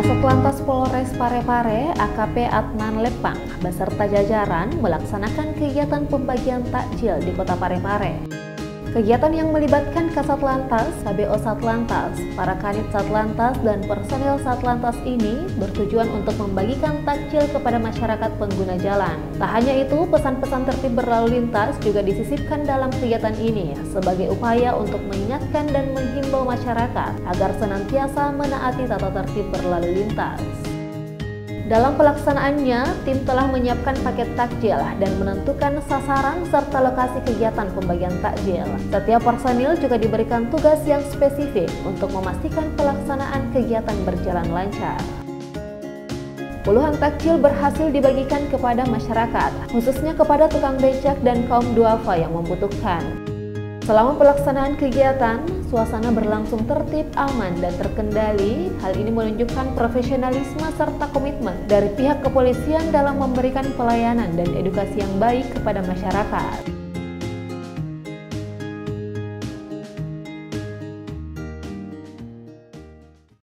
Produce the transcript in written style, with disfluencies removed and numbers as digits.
Kasatlantas Polres Parepare AKP Adnan Lepang beserta jajaran melaksanakan kegiatan pembagian takjil di Kota Parepare. Kegiatan yang melibatkan Kasatlantas, KBO Satlantas, para kanit Satlantas, dan personil Satlantas ini bertujuan untuk membagikan takjil kepada masyarakat pengguna jalan. Tak hanya itu, pesan-pesan tertib berlalu lintas juga disisipkan dalam kegiatan ini sebagai upaya untuk mengingatkan dan menghimbau masyarakat agar senantiasa menaati tata tertib berlalu lintas. Dalam pelaksanaannya, tim telah menyiapkan paket takjil dan menentukan sasaran serta lokasi kegiatan pembagian takjil. Setiap personil juga diberikan tugas yang spesifik untuk memastikan pelaksanaan kegiatan berjalan lancar. Puluhan takjil berhasil dibagikan kepada masyarakat, khususnya kepada tukang becak dan kaum duafa yang membutuhkan. Selama pelaksanaan kegiatan, suasana berlangsung tertib, aman, dan terkendali. Hal ini menunjukkan profesionalisme serta komitmen dari pihak kepolisian dalam memberikan pelayanan dan edukasi yang baik kepada masyarakat.